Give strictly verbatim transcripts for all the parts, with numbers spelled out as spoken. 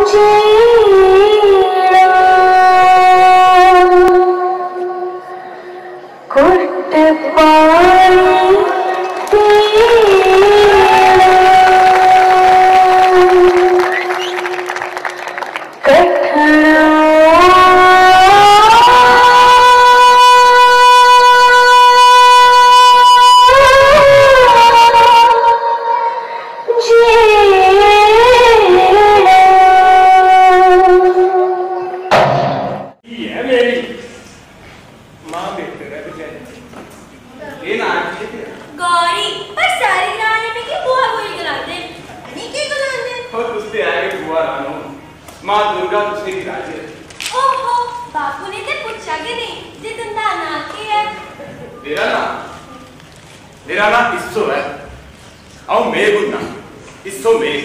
मां दुर्गा तुझे गिराजे। ओहो बापू ने ते पूछा के नहीं जे तुंदा ना की है। तेरा ना मेरा ना इस्सो है आओ मैं गुन्ना इस्सो मैं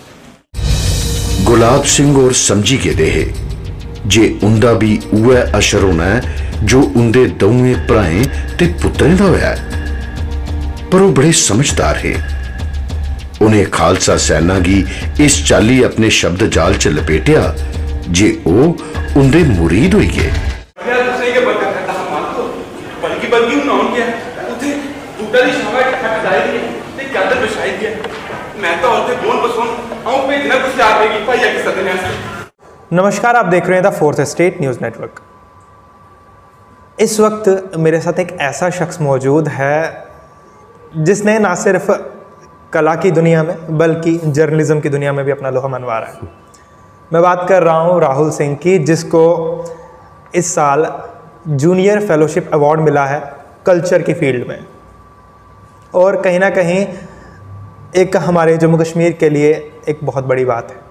गुलाब सिंह और समझी के देहे जे उंदा भी उवे अशर होना है जो उंदे दोवें भराएं ते पुत्तरें दा होया है, पर वो बड़े समझदार है। उन्हें खालसा सेना की इस चाली अपने शब्द जाल च लपेटिया जे ओ उंदे मुरीद हुई गए। नमस्कार, आप देख रहे हैं the fourth state news network. इस वक्त मेरे साथ एक ऐसा शख्स मौजूद है जिसने ना सिर्फ कला की दुनिया में बल्कि जर्नलिज्म की दुनिया में भी अपना लोहा मनवा रहा है। मैं बात कर रहा हूँ राहुल सिंह की, जिसको इस साल जूनियर फेलोशिप अवार्ड मिला है कल्चर की फील्ड में, और कहीं ना कहीं एक हमारे जम्मू कश्मीर के लिए एक बहुत बड़ी बात है।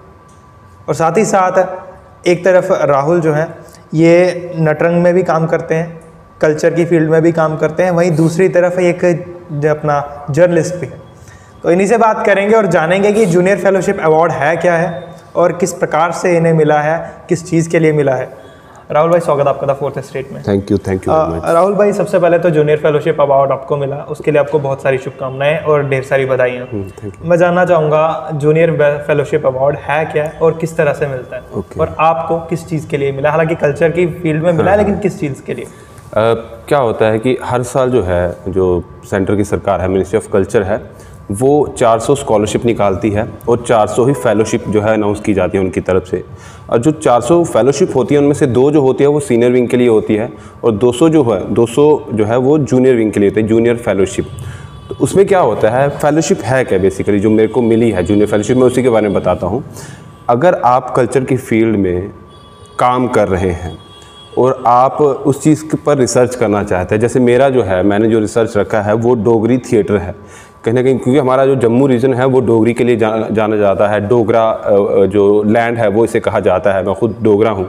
और साथ ही साथ एक तरफ राहुल जो है ये नटरंग में भी काम करते हैं, कल्चर की फील्ड में भी काम करते हैं, वहीं दूसरी तरफ एक अपना जर्नलिस्ट भी है। तो इन्हीं से बात करेंगे और जानेंगे कि जूनियर फेलोशिप अवार्ड है क्या है और किस प्रकार से इन्हें मिला है, किस चीज़ के लिए मिला है। राहुल भाई, स्वागत आपका था फोर्थ स्टेट में। Thank you thank you Rahul भाई, सबसे पहले तो जूनियर फेलोशिप अवार्ड आपको मिला, उसके लिए आपको बहुत सारी शुभकामनाएं और ढेर सारी बधाइयाँ। मैं जानना चाहूँगा जूनियर फेलोशिप अवार्ड है क्या है और किस तरह से मिलता है, okay. और आपको किस चीज़ के लिए मिला? हालांकि कल्चर की फील्ड में मिला है, लेकिन किस चीज़ के लिए? Uh, क्या होता है कि हर साल जो है जो सेंटर की सरकार है, मिनिस्ट्री ऑफ कल्चर है, वो चार सौ स्कॉलरशिप निकालती है और चार सौ ही फेलोशिप जो है अनाउंस की जाती है उनकी तरफ से। और जो चार सौ फेलोशिप होती है उनमें से दो जो होती है वो सीनियर विंग के लिए होती है और दो सौ जो है दो सौ जो है वो जूनियर विंग के लिए होती है, जूनियर फेलोशिप। तो उसमें क्या होता है, फेलोशिप है क्या बेसिकली जो मेरे को मिली है जूनियर फेलोशिप, मैं उसी के बारे में बताता हूँ। अगर आप कल्चर की फील्ड में काम कर रहे हैं और आप उस चीज़ पर रिसर्च करना चाहते हैं, जैसे मेरा जो है मैंने जो रिसर्च रखा है वो डोगरी थिएटर है कहीं ना कहीं, क्योंकि हमारा जो जम्मू रीजन है वो डोगरी के लिए जाना जाना जाता है। डोगरा जो लैंड है वो इसे कहा जाता है, मैं खुद डोगरा हूँ।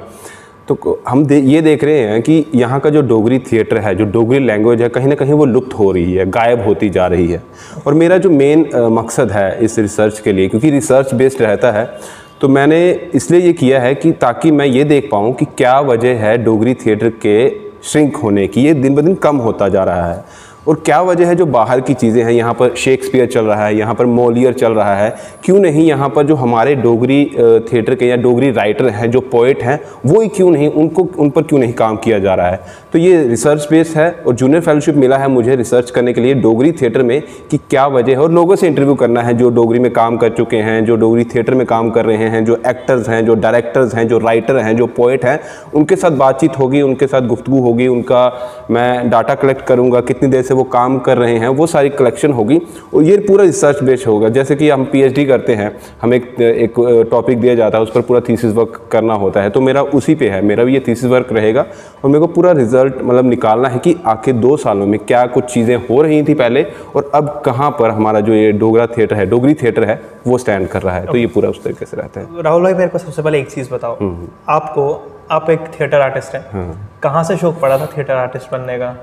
तो हम दे, ये देख रहे हैं कि यहाँ का जो डोगरी थिएटर है, जो डोगरी लैंग्वेज है, कहीं ना कहीं वो लुप्त हो रही है, गायब होती जा रही है। और मेरा जो मेन मकसद है इस रिसर्च के लिए, क्योंकि रिसर्च बेस्ड रहता है, तो मैंने इसलिए ये किया है कि ताकि मैं ये देख पाऊँ कि क्या वजह है डोगरी थिएटर के श्रिंक होने की, ये दिन ब दिन कम होता जा रहा है, और क्या वजह है जो बाहर की चीज़ें हैं, यहाँ पर शेक्सपियर चल रहा है, यहाँ पर मोलियर चल रहा है, क्यों नहीं यहाँ पर जो हमारे डोगरी थिएटर के या डोगरी राइटर हैं, जो पोइट हैं, वो ही क्यों नहीं, उनको उन पर क्यों नहीं काम किया जा रहा है। तो ये रिसर्च बेस है और जूनियर फेलोशिप मिला है मुझे रिसर्च करने के लिए डोगरी थिएटर में कि क्या वजह है, और लोगों से इंटरव्यू करना है जो डोगरी में काम कर चुके हैं, जो डोगरी थिएटर में काम कर रहे हैं, जो एक्टर्स हैं, जो डायरेक्टर्स हैं, जो राइटर हैं, जो पोइट हैं, उनके साथ बातचीत होगी, उनके साथ गुफ्तगू होगी, उनका मैं डाटा कलेक्ट करूँगा, कितनी देर से वो काम कर रहे हैं, वो सारी कलेक्शन होगी, और ये पूरा रिसर्च बेस्ड होगा। जैसे कि हम पीएचडी करते हैं, हमें एक एक टॉपिक दिया जाता है, उस पर पूरा थीसिस वर्क करना होता है, तो मेरा उसी पे है, मेरा भी ये थीसिस वर्क रहेगा, और मेरे को पूरा रिजल्ट मतलब निकालना है कि आखिर दो सालों में क्या कुछ चीज़ें हो रही थी पहले और अब कहाँ पर हमारा जो ये डोगरा थिएटर है, डोगरी थिएटर है, वो स्टैंड कर रहा है। तो ये पूरा उस तरीके से रहता है। राहुल भाई, मेरे को सबसे पहले एक चीज़ बताओ, आपको, आप एक थिएटर आर्टिस्ट हैं, हाँ। कहाँ से शौक पड़ा था थिएटर आर्टिस्ट बनने का?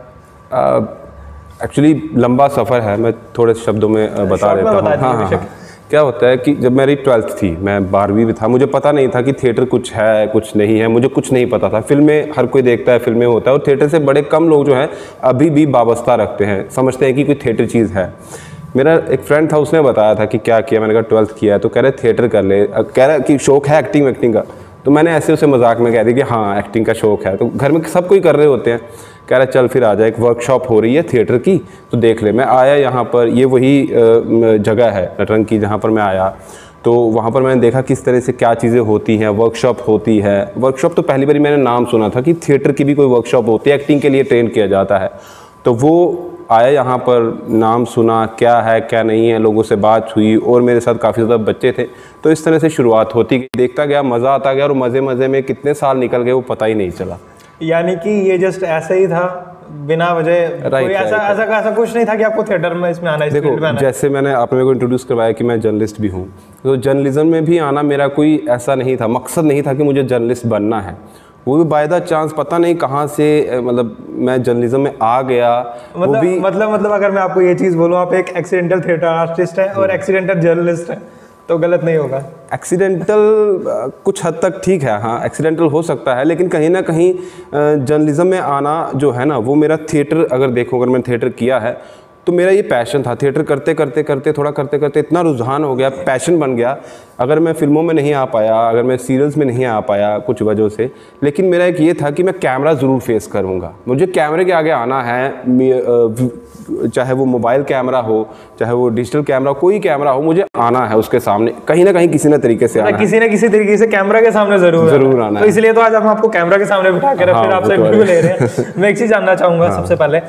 एक्चुअली लंबा सफ़र है, मैं थोड़े शब्दों में बता देता हूँ। हाँ हाँ हाँ क्या होता है कि जब मेरी ट्वेल्थ थी, मैं बारहवीं में था, मुझे पता नहीं था कि थिएटर कुछ है कुछ नहीं है, मुझे कुछ नहीं पता था। फिल्में हर कोई देखता है, फिल्में होता है, और थिएटर से बड़े कम लोग जो हैं अभी भी वाबस्ता रखते हैं, समझते हैं कि कोई थिएटर चीज़ है। मेरा एक फ्रेंड था, उसने बताया था कि क्या किया। मैंने कहा ट्वेल्थ किया है। तो कह रहे थिएटर कर ले, कह रहा कि शौक है एक्टिंग वैक्टिंग का। तो मैंने ऐसे उसे मजाक में कह दिया कि हाँ एक्टिंग का शौक है। तो घर में सब कोई कर रहे होते हैं। कह रहा चल फिर आ जाए, एक वर्कशॉप हो रही है थिएटर की तो देख ले। मैं आया यहाँ पर, ये वही जगह है नटरंग की जहाँ पर मैं आया। तो वहाँ पर मैंने देखा किस तरह से क्या चीज़ें होती हैं, वर्कशॉप होती है। वर्कशॉप तो पहली बार मैंने नाम सुना था कि थिएटर की भी कोई वर्कशॉप होती है, एक्टिंग के लिए ट्रेन किया जाता है। तो वो आया यहाँ पर, नाम सुना क्या है क्या नहीं है, लोगों से बात हुई और मेरे साथ काफ़ी ज़्यादा बच्चे थे। तो इस तरह से शुरुआत होती गई, देखता गया, मज़ा आता गया और मज़े मज़े में कितने साल निकल गए वो पता ही नहीं चला। यानी कि ये जस्ट ऐसे ही था, बिना वजह कोई ऐसा ऐसा ऐसा कुछ नहीं था कि आपको थिएटर में इसमें आना है। देखो में आना जैसे मैंने आपने मेरे को इंट्रोड्यूस करवाया कि मैं जर्नलिस्ट भी हूँ, तो जर्नलिज्म में भी आना मेरा कोई ऐसा नहीं था, मकसद नहीं था कि मुझे जर्नलिस्ट बनना है। वो भी बाय द चांस, पता नहीं कहाँ से मतलब मैं जर्नलिज्म में आ गया। मतलब वो भी मतलब मतलब अगर मैं आपको ये चीज़ बोलूँ, आप एक एक्सीडेंटल थिएटर आर्टिस्ट हैं और एक्सीडेंटल जर्नलिस्ट हैं, तो गलत नहीं होगा? एक्सीडेंटल कुछ हद तक ठीक है, हाँ एक्सीडेंटल हो सकता है, लेकिन कहीं ना कहीं जर्नलिज्म में आना जो है ना, वो मेरा थिएटर, अगर देखो अगर मैंने थिएटर किया है तो मेरा ये पैशन था। थिएटर करते करते करते थोड़ा करते करते इतना रुझान हो गया, पैशन बन गया। अगर मैं फिल्मों में नहीं आ पाया, अगर मैं सीरियल्स में नहीं आ पाया कुछ वजहों से, लेकिन मेरा एक ये था कि मैं कैमरा ज़रूर फेस करूँगा। मुझे कैमरे के आगे आना है, चाहे वो मोबाइल कैमरा हो, चाहे वो डिजिटल कैमरा, कोई कैमरा हो, मुझे आना है उसके सामने, कहीं ना कहीं किसी न तरीके से आना, किसी न किसी तरीके से कैमरा के सामने जरूर जरूर आना। तो इसलिए तो आज हम आपको कैमरा के सामने बिठा के फिर आपसे इंटरव्यू ले रहे हैं। मैं एक चीज़ जानना चाहूँगा सबसे पहले,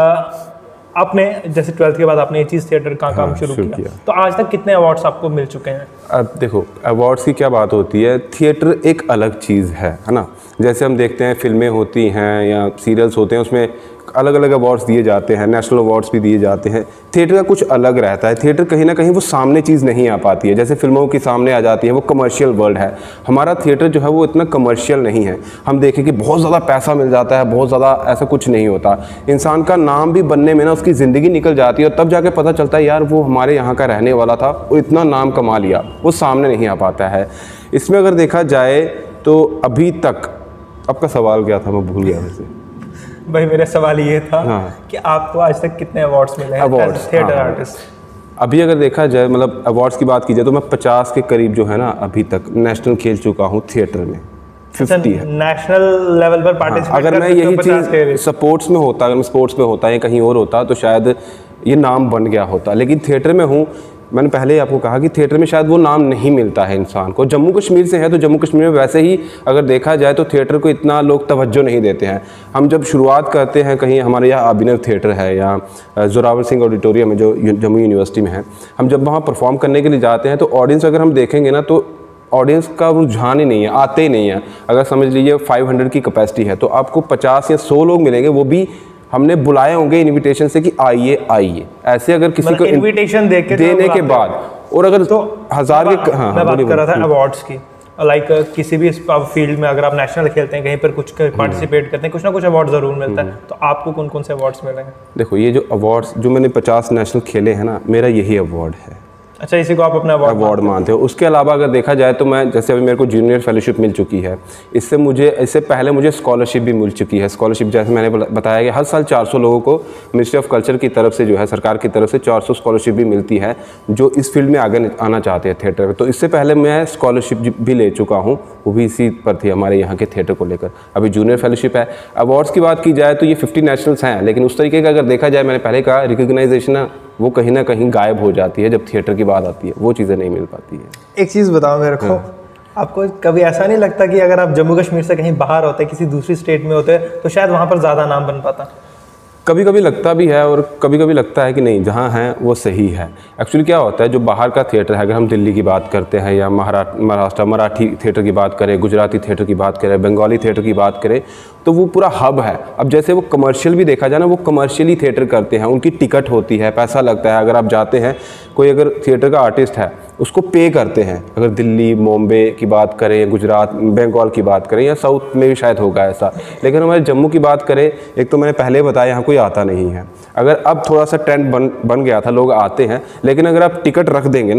आपने जैसे ट्वेल्थ के बाद आपने ये चीज़ थिएटर का काम शुरू किया, किया, तो आज तक कितने अवार्ड्स आपको मिल चुके हैं? अब देखो अवार्ड्स की क्या बात होती है, थिएटर एक अलग चीज़ है है ना। जैसे हम देखते हैं फिल्में होती हैं या सीरियल्स होते हैं, उसमें अलग अलग अवार्ड्स दिए जाते हैं, नेशनल अवार्ड्स भी दिए जाते हैं। थिएटर का कुछ अलग रहता है। थिएटर कहीं ना कहीं वो सामने चीज़ नहीं आ पाती है, जैसे फिल्मों की सामने आ जाती है, वो कमर्शियल वर्ल्ड है। हमारा थिएटर जो है वो इतना कमर्शियल नहीं है। हम देखें कि बहुत ज़्यादा पैसा मिल जाता है, बहुत ज़्यादा, ऐसा कुछ नहीं होता। इंसान का नाम भी बनने में ना उसकी ज़िंदगी निकल जाती है और तब जाके पता चलता है यार वो हमारे यहाँ का रहने वाला था, वो इतना नाम कमा लिया, वो सामने नहीं आ पाता है। इसमें अगर देखा जाए तो अभी तक, आपका सवाल क्या था मैं भूल गया वैसे। भाई मेरा सवाल ये था हाँ। कि आपको आज तक कितने अवार्ड्स मिले हैं अवार्ड्स थिएटर आर्टिस्ट? अभी अगर देखा जाए मतलब अवार्ड्स की बात की जाए तो मैं पचास के करीब जो है ना अभी तक नेशनल खेल चुका हूँ थिएटर में। फिफ्टी है नेशनल लेवल पर पार्टिसिपेट। हाँ, अगर मैं यही चीज़ स्पोर्ट्स में होता, अगर मैं स्पोर्ट्स में होता या कहीं और होता तो शायद ये नाम बन गया होता, लेकिन थिएटर में हूँ। मैंने पहले ही आपको कहा कि थिएटर में शायद वो नाम नहीं मिलता है इंसान को। जम्मू कश्मीर से है तो जम्मू कश्मीर में वैसे ही अगर देखा जाए तो थिएटर को इतना लोग तवज्जो नहीं देते हैं। हम जब शुरुआत करते हैं, कहीं हमारे यहाँ अभिनव थिएटर है या जोरावर सिंह ऑडिटोरियम है जो जम्मू यूनिवर्सिटी में है, हम जब वहाँ परफॉर्म करने के लिए जाते हैं तो ऑडियंस अगर हम देखेंगे ना तो ऑडियंस का रुझान ही नहीं है, आते ही नहीं है। अगर समझ लीजिए पाँच सौ की कैपेसिटी है तो आपको पचास या सौ लोग मिलेंगे, वो भी हमने बुलाए होंगे इनविटेशन से कि आइए आइए। ऐसे अगर किसी को इनविटेशन दे के देने के बाद, और अगर तो हजार के, हाँ मैं बात कर रहा था अवार्ड्स की, लाइक किसी भी फील्ड में अगर आप नेशनल खेलते हैं, कहीं पर कुछ पार्टिसिपेट करते हैं, कुछ ना कुछ अवार्ड जरूर मिलता है। तो आपको कौन कौन से अवार्ड्स मिले हैं? देखो ये जो अवार्ड्स जो मैंने पचास नेशनल खेले हैं ना, मेरा यही अवार्ड है। अच्छा, इसी को आप अपना अवार्ड अवार्ड मानते हो। उसके अलावा अगर देखा जाए तो मैं, जैसे अभी मेरे को जूनियर फेलोशिप मिल चुकी है, इससे मुझे इससे पहले मुझे स्कॉलरशिप भी मिल चुकी है। स्कॉलरशिप जैसे मैंने बताया कि हर साल चार सौ लोगों को मिनिस्ट्री ऑफ कल्चर की तरफ से जो है, सरकार की तरफ से चार सौ स्कॉलरशिप भी मिलती है जो इस फील्ड में आगे आना चाहते हैं थिएटर में। तो इससे पहले मैं स्कॉलरशिप भी ले चुका हूँ, वो भी इसी पर थी हमारे यहाँ के थिएटर को लेकर। अभी जूनियर फेलोशिप है। अवार्ड्स की बात की जाए तो ये फिफ्टी नेशनल्स हैं, लेकिन उस तरीके का अगर देखा जाए, मैंने पहले कहा रिकग्नाइजेशन वो कहीं ना कहीं गायब हो जाती है जब थिएटर की बात आती है, वो चीज़ें नहीं मिल पाती है। एक चीज़ बताओ मेरे को, आपको कभी ऐसा नहीं लगता कि अगर आप जम्मू कश्मीर से कहीं बाहर होते, किसी दूसरी स्टेट में होते, तो शायद वहाँ पर ज़्यादा नाम बन पाता? कभी कभी लगता भी है और कभी कभी लगता है कि नहीं, जहाँ हैं वो सही है। एक्चुअली क्या होता है, जो बाहर का थिएटर है, अगर हम दिल्ली की बात करते हैं या महाराष्ट्र मराठी थिएटर की बात करें, गुजराती थिएटर की बात करें, बंगाली थिएटर की बात करें, तो वो पूरा हब है। अब जैसे वो कमर्शियल भी देखा जाए ना, वो कमर्शियली थिएटर करते हैं, उनकी टिकट होती है, पैसा लगता है। अगर आप जाते हैं, कोई अगर थिएटर का आर्टिस्ट है उसको पे करते हैं। अगर दिल्ली बॉम्बे की बात करें, गुजरात बंगाल की बात करें या साउथ में भी शायद होगा ऐसा, लेकिन हमारे जम्मू की बात करें, एक तो मैंने पहले बताया यहाँ कोई आता नहीं है। अगर अब थोड़ा सा ट्रेंड बन बन गया था, लोग आते हैं, लेकिन अगर आप टिकट रख देंगे ना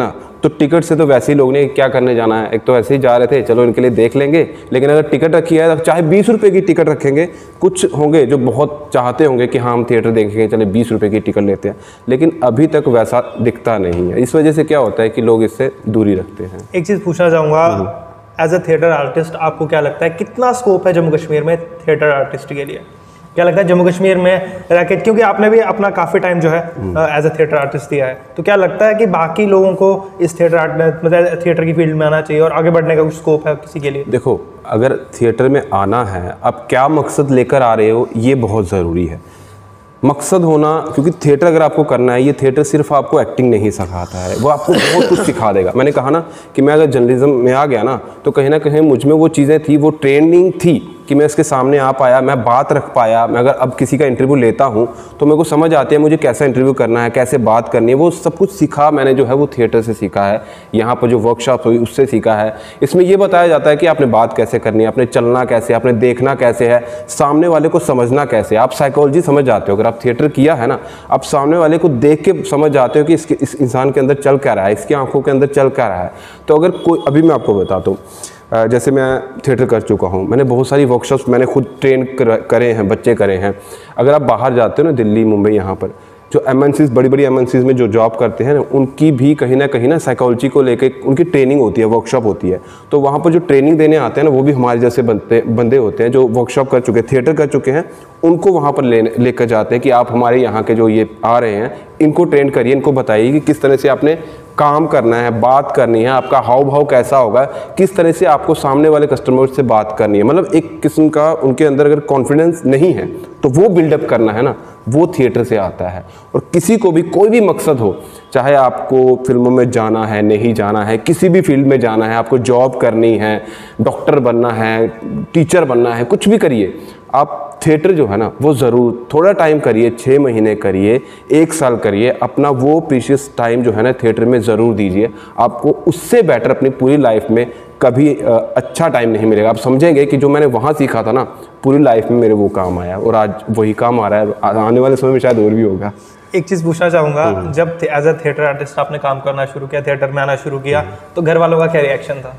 तो टिकट से तो वैसे ही लोग ने क्या करने जाना है, एक तो ऐसे ही जा रहे थे चलो इनके लिए देख लेंगे, लेकिन अगर टिकट रखी है तो चाहे बीस रुपये की टिकट रखेंगे, कुछ होंगे जो बहुत चाहते होंगे कि हाँ हम थिएटर देखेंगे चले बीस रुपये की टिकट लेते हैं, लेकिन अभी तक वैसा दिखता नहीं है। इस वजह से क्या होता है कि लोग इससे दूरी रखते हैं। एक चीज़ पूछना चाहूँगा, एज अ थिएटर आर्टिस्ट आपको क्या लगता है कितना स्कोप है जम्मू कश्मीर में थिएटर आर्टिस्ट के लिए? क्या लगता है जम्मू कश्मीर में रैकेट, क्योंकि आपने भी अपना काफ़ी टाइम जो है एज अ थिएटर आर्टिस्ट दिया है, तो क्या लगता है कि बाकी लोगों को इस थिएटर आर्ट में मतलब थिएटर की फील्ड में आना चाहिए और आगे बढ़ने का कुछ स्कोप है किसी के लिए? देखो, अगर थिएटर में आना है, आप क्या मकसद लेकर आ रहे हो ये बहुत ज़रूरी है। मकसद होना, क्योंकि थिएटर अगर आपको करना है, ये थिएटर सिर्फ आपको एक्टिंग नहीं सिखाता है, वो आपको बहुत कुछ सिखा देगा। मैंने कहा ना कि मैं अगर जर्नलिज्म में आ गया ना तो कहीं ना कहीं मुझ में वो चीज़ें थी, वो ट्रेनिंग थी कि मैं इसके सामने आ पाया, मैं बात रख पाया। मैं अगर अब किसी का इंटरव्यू लेता हूँ तो मेरे को समझ आती है मुझे कैसा इंटरव्यू करना है, कैसे बात करनी है, वो सब कुछ सीखा मैंने जो है वो थिएटर से सीखा है। यहाँ पर जो वर्कशॉप हुई उससे सीखा है। इसमें ये बताया जाता है कि आपने बात कैसे करनी है, आपने चलना कैसे, आपने देखना कैसे है, सामने वाले को समझना कैसे। आप साइकोलॉजी समझ जाते हो, अगर आप थिएटर किया है ना, आप सामने वाले को देख के समझ जाते हो कि इसके इस इंसान के अंदर चल क्या रहा है, इसकी आंखों के अंदर चल क्या रहा है। तो अगर कोई, अभी मैं आपको बताता हूँ, जैसे मैं थिएटर कर चुका हूँ, मैंने बहुत सारी वर्कशॉप्स मैंने खुद ट्रेन कर, करे हैं, बच्चे करे हैं। अगर आप बाहर जाते हो ना, दिल्ली, मुंबई, यहाँ पर जो एमएनसीज, बड़ी बड़ी एमएनसीज में जो जॉब करते हैं ना, उनकी भी कहीं ना कहीं ना साइकोलॉजी को लेके उनकी ट्रेनिंग होती है, वर्कशॉप होती है। तो वहाँ पर जो ट्रेनिंग देने आते हैं ना, वो भी हमारे जैसे बनते बंदे होते हैं जो वर्कशॉप कर चुके हैं, थिएटर कर चुके हैं। उनको वहाँ पर ले लेकर जाते हैं कि आप हमारे यहाँ के जो ये आ रहे हैं इनको ट्रेन करिए, इनको बताइए कि किस तरह से आपने काम करना है, बात करनी है, आपका हाव भाव कैसा होगा, किस तरह से आपको सामने वाले कस्टमर से बात करनी है। मतलब एक किस्म का उनके अंदर अगर कॉन्फिडेंस नहीं है तो वो बिल्डअप करना है ना, वो थिएटर से आता है। और किसी को भी कोई भी मकसद हो, चाहे आपको फिल्मों में जाना है, नहीं जाना है, किसी भी फील्ड में जाना है, आपको जॉब करनी है, डॉक्टर बनना है, टीचर बनना है, कुछ भी करिए, आप थिएटर जो है ना वो ज़रूर थोड़ा टाइम करिए, छः महीने करिए, एक साल करिए, अपना वो प्रीशियस टाइम जो है ना थिएटर में ज़रूर दीजिए। आपको उससे बेटर अपनी पूरी लाइफ में कभी अच्छा टाइम नहीं मिलेगा। आप समझेंगे कि जो मैंने वहाँ सीखा था ना, पूरी लाइफ में मेरे वो काम आया और आज वही काम आ रहा है, आने वाले समय में शायद और भी होगा। एक चीज़ पूछना चाहूँगा, जब एज अ थिएटर आर्टिस्ट आपने काम करना शुरू किया, थिएटर में आना शुरू किया, तो घर वालों का क्या रिएक्शन था?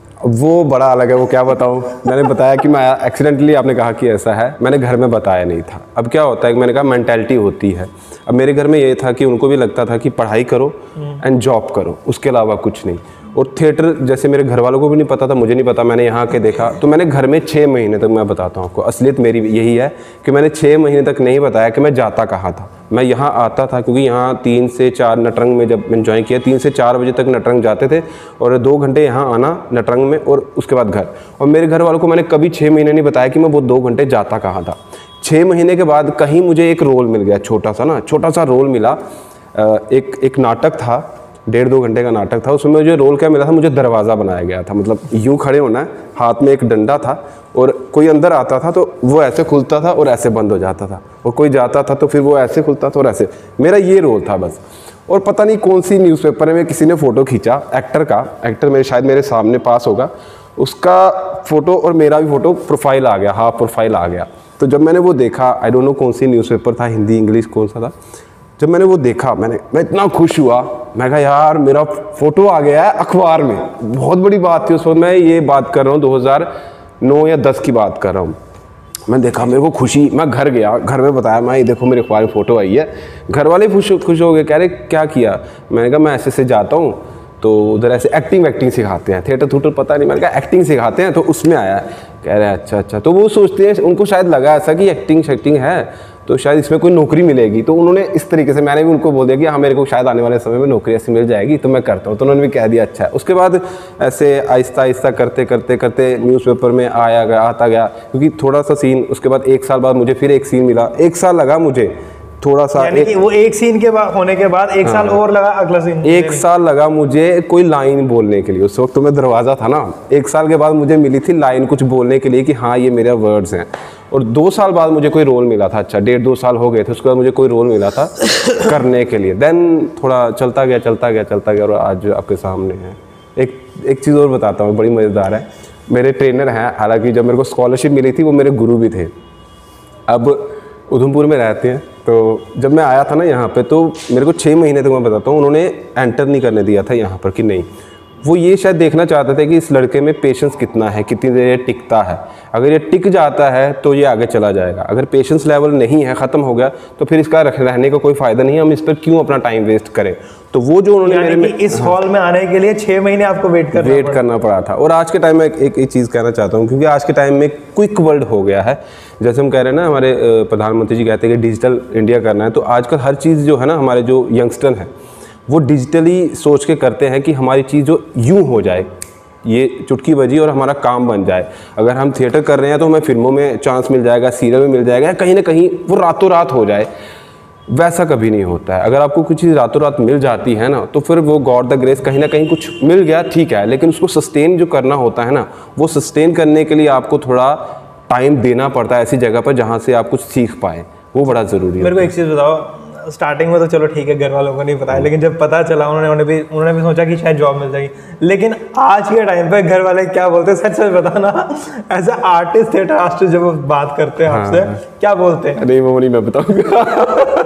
वो बड़ा अलग है, वो क्या बताऊँ। मैंने बताया कि मैं एक्सीडेंटली, आपने कहा कि ऐसा है, मैंने घर में बताया नहीं था। अब क्या होता है कि मैंने कहा मेंटालिटी होती है। अब मेरे घर में ये था कि उनको भी लगता था कि पढ़ाई करो एंड जॉब करो, उसके अलावा कुछ नहीं। और थिएटर जैसे मेरे घर वालों को भी नहीं पता था, मुझे नहीं पता, मैंने यहाँ के देखा। तो मैंने घर में छः महीने तक, मैं बताता हूँ आपको, असलियत मेरी यही है कि मैंने छः महीने तक नहीं बताया कि मैं जाता कहाँ था। मैं यहाँ आता था क्योंकि यहाँ तीन से चार नटरंग में जब मैंने ज्वाइन किया, तीन से चार बजे तक नटरंग जाते थे और दो घंटे यहाँ आना नटरंग में और उसके बाद घर। और मेरे घर वालों को मैंने कभी छः महीने नहीं बताया कि मैं वो दो घंटे जाता कहाँ था। छः महीने के बाद कहीं मुझे एक रोल मिल गया, छोटा सा ना, छोटा सा रोल मिला। एक एक नाटक था, डेढ़ दो घंटे का नाटक था। उसमें मुझे रोल क्या मिला था, मुझे दरवाज़ा बनाया गया था। मतलब यूँ खड़े होना है, हाथ में एक डंडा था और कोई अंदर आता था तो वो ऐसे खुलता था और ऐसे बंद हो जाता था, और कोई जाता था तो फिर वो ऐसे खुलता था और ऐसे। मेरा ये रोल था बस। और पता नहीं कौन सी न्यूज़पेपर में किसी ने फ़ोटो खींचा एक्टर का, एक्टर मेरे शायद मेरे सामने पास होगा, उसका फ़ोटो और मेरा भी फ़ोटो प्रोफाइल आ गया, हाफ प्रोफाइल आ गया। तो जब मैंने वो देखा, आई डोंट नो कौन सी न्यूज़पेपर था, हिंदी इंग्लिश कौन सा था, जब मैंने वो देखा मैंने मैं इतना खुश हुआ। मैं कहा यार मेरा फ़ोटो आ गया है अखबार में, बहुत बड़ी बात थी उस वक्त। मैं ये बात कर रहा हूँ दो हज़ार नौ या दस की बात कर रहा हूँ। मैं देखा, मेरे को खुशी, मैं घर गया, घर में बताया, मैं ये देखो मेरे अखबार में फ़ोटो आई है। घर वाले खुश खुश हो गए, कह रहे क्या किया? मैंने कहा मैं ऐसे से जाता हूँ तो उधर ऐसे एक्टिंग वैक्टिंग सिखाते हैं, थिएटर थूटर पता नहीं। मैंने कहा एक्टिंग सिखाते हैं, तो उसमें आया। कह रहे अच्छा अच्छा। तो वो सोचते हैं, उनको शायद लगा ऐसा कि एक्टिंग शैक्टिंग है तो शायद इसमें कोई नौकरी मिलेगी, तो उन्होंने इस तरीके से, मैंने भी उनको बोल दिया कि हाँ मेरे को शायद आने वाले समय में नौकरी ऐसी मिल जाएगी तो मैं करता हूँ। तो उन्होंने भी कह दिया अच्छा है। उसके बाद ऐसे आहिस्ता आहिस्ता करते करते करते न्यूज़पेपर में आया गया, आता गया, क्योंकि थोड़ा सा सीन, उसके बाद एक साल बाद मुझे फिर एक सीन मिला। एक साल लगा मुझे थोड़ा सा, यानी कि वो एक सीन के बाद होने के बाद एक हाँ, साल और लगा अगला सीन, एक साल लगा मुझे कोई लाइन बोलने के लिए। उस वक्त तो मैं दरवाज़ा था ना। एक साल के बाद मुझे मिली थी लाइन कुछ बोलने के लिए कि हाँ ये मेरे वर्ड्स हैं। और दो साल बाद मुझे कोई रोल मिला था, अच्छा डेढ़ दो साल हो गए थे, उसके बाद मुझे कोई रोल मिला था करने के लिए। देन थोड़ा चलता गया चलता गया चलता गया और आज आपके सामने है। एक एक चीज़ और बताता हूँ, बड़ी मज़ेदार है। मेरे ट्रेनर हैं, हालांकि जब मेरे को स्कॉलरशिप मिली थी वो मेरे गुरु भी थे। अब उधमपुर में रहते हैं, तो जब मैं आया था ना यहाँ पे, तो मेरे को छः महीने तक, मैं बताता हूँ, उन्होंने एंटर नहीं करने दिया था यहाँ पर कि नहीं। वो ये शायद देखना चाहते थे कि इस लड़के में पेशेंस कितना है, कितनी देर ये टिकता है। अगर ये टिक जाता है तो ये आगे चला जाएगा, अगर पेशेंस लेवल नहीं है, ख़त्म हो गया, तो फिर इसका रहने का कोई फ़ायदा नहीं है, हम इस पर क्यों अपना टाइम वेस्ट करें। तो वो जो उन्होंने मेरे में इस हॉल में आने के लिए छः महीने आपको वेट करना वेट करना पड़ा था। और आज के टाइम में एक एक, एक चीज़ कहना चाहता हूँ, क्योंकि आज के टाइम में क्विक वर्ल्ड हो गया है। जैसे हम कह रहे हैं ना, हमारे प्रधानमंत्री जी कहते हैं कि डिजिटल इंडिया करना है, तो आजकल हर चीज़ जो है ना, हमारे जो यंगस्टर हैं वो डिजिटली सोच के करते हैं कि हमारी चीज़ जो यूँ हो जाए, ये चुटकी बजी और हमारा काम बन जाए। अगर हम थिएटर कर रहे हैं तो हमें फिल्मों में चांस मिल जाएगा, सीरियल में मिल जाएगा, कहीं ना कहीं वो रातों रात हो जाए। वैसा कभी नहीं होता है। अगर आपको कुछ चीज़ रातों रात मिल जाती है ना, तो फिर वो गॉड द ग्रेस, कहीं ना कहीं कुछ मिल गया, ठीक है, लेकिन उसको सस्टेन जो करना होता है ना, वो सस्टेन करने के लिए आपको थोड़ा टाइम देना पड़ता है ऐसी जगह पर जहाँ से आप कुछ सीख पाएँ, वो बड़ा ज़रूरी है। मेरे को एक चीज़ बताओ, स्टार्टिंग में तो चलो ठीक है, घर वालों को नहीं पता है, लेकिन जब पता चला उन्होंने उन्होंने भी उन्होंने भी सोचा कि शायद जॉब मिल जाएगी, लेकिन आज के टाइम पे घर वाले क्या बोलते हैं, सच सच बताना, as a artist, theatre artist जब वो बात करते हैं आपसे, क्या बोलते हैं? नहीं वो नहीं मैं बताऊंगा।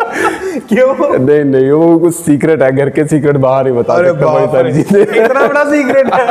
क्यों? नहीं नहीं, वो कुछ सीक्रेट है, घर के सीक्रेट बाहर नहीं बता सकता, बड़ी सारी चीजें। इतना बड़ा सीक्रेट है?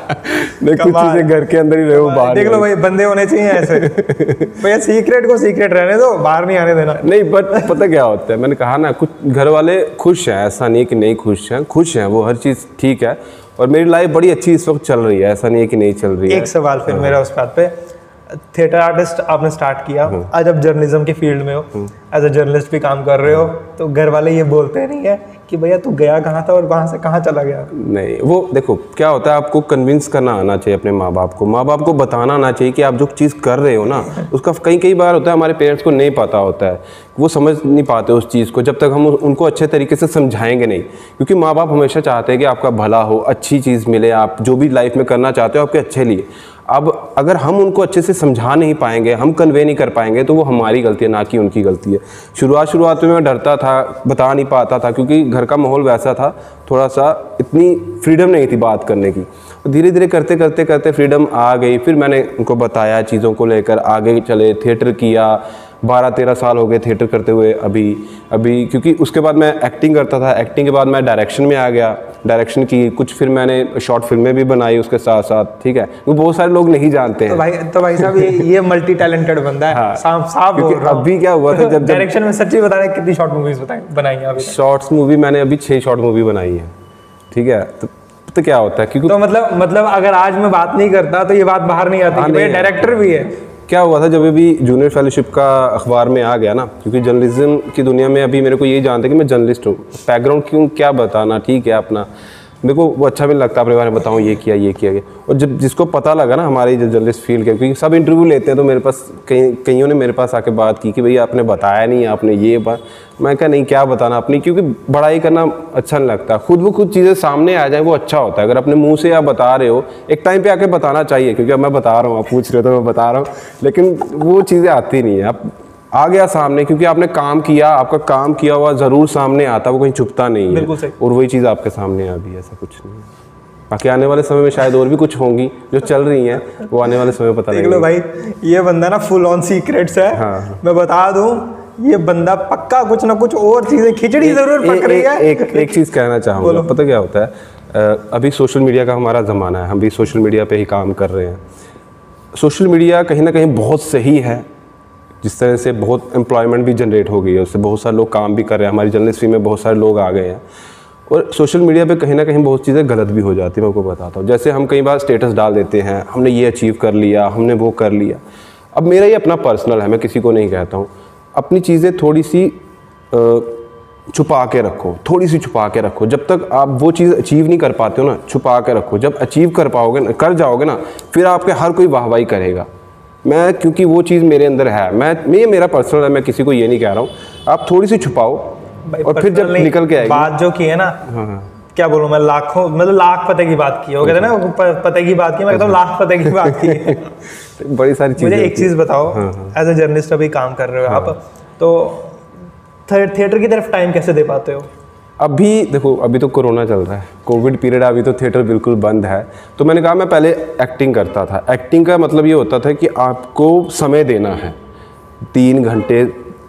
नहीं, कुछ चीजें घर के अंदर ही रहे, वो बाहर देख लो भाई, बंदे होने चाहिए ऐसे। भैया सीक्रेट को सीक्रेट रहने दो, बाहर नहीं आने देना। नहीं, बट पता क्या होता है, मैंने कहा ना, कुछ घर वाले खुश हैं, ऐसा नहीं कि नहीं खुश हैं, खुश हैं, वो हर चीज़ ठीक है, और मेरी लाइफ बड़ी अच्छी इस वक्त चल रही है, ऐसा नहीं है कि नहीं चल रही है। एक सवाल फिर मेरा उस बात पे, थिएटर आर्टिस्ट आपने स्टार्ट किया, आज आप जर्नलिज्म के फील्ड में हो, एज अ जर्नलिस्ट भी काम कर रहे हो, तो घर वाले ये बोलते नहीं है कि भैया तू गया कहाँ था और वहाँ से कहाँ चला गया? नहीं, वो देखो क्या होता है, आपको कन्विंस करना आना चाहिए अपने माँ बाप को, माँ बाप को बताना आना चाहिए कि आप जो चीज़ कर रहे हो ना, उसका कई कई बार होता है हमारे पेरेंट्स को नहीं पता होता है, वो समझ नहीं पाते उस चीज़ को, जब तक हम उनको अच्छे तरीके से समझाएंगे नहीं, क्योंकि माँ बाप हमेशा चाहते हैं कि आपका भला हो, अच्छी चीज़ मिले, आप जो भी लाइफ में करना चाहते हो आपके अच्छे लिए। अब अगर हम उनको अच्छे से समझा नहीं पाएंगे, हम कन्वे नहीं कर पाएंगे, तो वो हमारी गलती है, ना कि उनकी गलती है। शुरुआत शुरुआत में मैं डरता था, बता नहीं पाता था, क्योंकि घर का माहौल वैसा था, थोड़ा सा इतनी फ्रीडम नहीं थी बात करने की। तो धीरे धीरे करते करते करते फ्रीडम आ गई, फिर मैंने उनको बताया चीज़ों को लेकर, आगे चले, थिएटर किया, बारह तेरह साल हो गए थिएटर करते हुए अभी अभी क्योंकि उसके बाद मैं एक्टिंग करता था, एक्टिंग के बाद मैं डायरेक्शन में आ गया, डायरेक्शन की कुछ, फिर मैंने शॉर्ट फिल्में भी बनाई उसके साथ साथ, ठीक है, वो बहुत सारे लोग नहीं जानते हैं। तो भाई तो भाई साहब ये ये मल्टी टैलेंटेड बंदा है। हाँ, साफ साफ बोल रहा हूं। अभी क्या हुआ था, जब डायरेक्शन में सच्ची बता रहे, कितनी शॉर्ट मूवीज बनाई हैं अभी? शॉर्ट्स मूवी मैंने अभी छः शॉर्ट मूवी बनाई है, ठीक है। तो तो क्या होता है, क्योंकि तो मतलब मतलब अगर आज मैं बात नहीं करता तो ये बात बाहर नहीं आती कि डायरेक्टर भी है। क्या हुआ था, जब भी जूनियर फेलोशिप का अखबार में आ गया ना, क्योंकि जर्नलिज्म की दुनिया में अभी मेरे को यही जानते हैं कि मैं जर्नलिस्ट हूँ, बैकग्राउंड क्यों क्या बताना, ठीक है, अपना मेरे को वो अच्छा भी नहीं लगता अपने बारे में बताऊँ ये किया ये किया गया। और जब जिसको पता लगा ना हमारी जो जर्नलिस्ट फील्ड के, क्योंकि सब इंटरव्यू लेते हैं, तो मेरे पास कई कईयों ने मेरे पास आके बात की कि भैया आपने बताया नहीं, आपने ये बात, मैं कहा नहीं क्या बताना अपनी, क्योंकि बड़ाई करना अच्छा नहीं लगता, खुद वो खुद चीज़ें सामने आ जाए वो अच्छा होता है। अगर अपने मुँह से आप बता रहे हो, एक टाइम पर आके बताना चाहिए, क्योंकि अब मैं बता रहा हूँ, आप पूछ रहे हो तो मैं बता रहा हूँ, लेकिन वो चीज़ें आती नहीं है। आप आ गया सामने, क्योंकि आपने काम किया, आपका काम किया हुआ ज़रूर सामने आता, वो कहीं छुपता नहीं है, बिल्कुल सही। और वही चीज़ आपके सामने आ भी, ऐसा कुछ नहीं है। बाकी आने वाले समय में शायद और भी कुछ होंगी जो चल रही हैं, वो आने वाले समय में पता देख लो भाई, ये बंदा ना फुल ऑन सीक्रेट्स है। हाँ। मैं बता दूं, ये बंदा पक्का कुछ ना कुछ और चीजें खिचड़ी जरूर पक रही है। एक एक चीज़ कहना चाहूँगा, पता क्या होता है, अभी सोशल मीडिया का हमारा ज़माना है, हम भी सोशल मीडिया पे ही काम कर रहे हैं। सोशल मीडिया कहीं ना कहीं बहुत सही है, जिस तरह से बहुत एम्प्लॉयमेंट भी जनरेट हो गई है, उससे बहुत सारे लोग काम भी कर रहे हैं, हमारी जर्नलिस्ट फील्ड में बहुत सारे लोग आ गए हैं। और सोशल मीडिया पे कहीं ना कहीं बहुत चीज़ें गलत भी हो जाती है, मैं आपको बताता हूँ। जैसे हम कई बार स्टेटस डाल देते हैं, हमने ये अचीव कर लिया, हमने वो कर लिया। अब मेरा ये अपना पर्सनल है, मैं किसी को नहीं कहता हूँ, अपनी चीज़ें थोड़ी सी छुपा के रखो, थोड़ी सी छुपा के रखो। जब तक आप वो चीज़ अचीव नहीं कर पाते हो ना, छुपा के रखो। जब अचीव कर पाओगे ना, कर जाओगे ना, फिर आपके हर कोई वाहवाही करेगा। मैं क्योंकि वो चीज़ मेरे अंदर है, मैं ये मेरा पर्सनल है, मैं किसी को ये नहीं कह रहा हूँ। आप थोड़ी सी छुपाओ और फिर जब निकल के आएगी बात जो की है ना, हाँ। क्या बोलूँ मैं, लाखों मतलब लाख पते की बात की है, वो कहते हैं ना पते की बात की, मैं कहता हूँ लाख पते की बात की है। बड़ी सारी चीज़ें। मुझे एक चीज़ बताओ, एज ए जर्नलिस्ट अभी काम कर रहे हो आप, तो थिएटर की तरफ टाइम कैसे दे पाते हो? अभी देखो, अभी तो कोरोना चल रहा है, कोविड पीरियड, अभी तो थिएटर बिल्कुल बंद है। तो मैंने कहा मैं पहले एक्टिंग करता था। एक्टिंग का मतलब ये होता था कि आपको समय देना है, तीन घंटे